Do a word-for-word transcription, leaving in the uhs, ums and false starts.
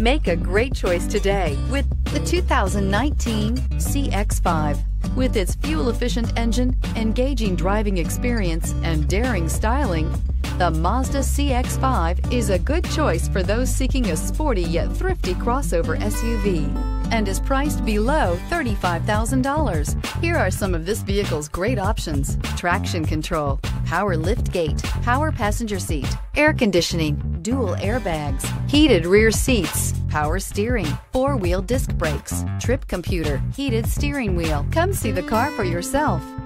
Make a great choice today with the two thousand nineteen C X five. With its fuel-efficient engine, engaging driving experience, and daring styling, the Mazda C X five is a good choice for those seeking a sporty yet thrifty crossover S U V and is priced below thirty-five thousand dollars. Here are some of this vehicle's great options: traction control, power liftgate, power passenger seat, air conditioning, dual airbags, heated rear seats, power steering, four-wheel disc brakes, trip computer, heated steering wheel. Come see the car for yourself.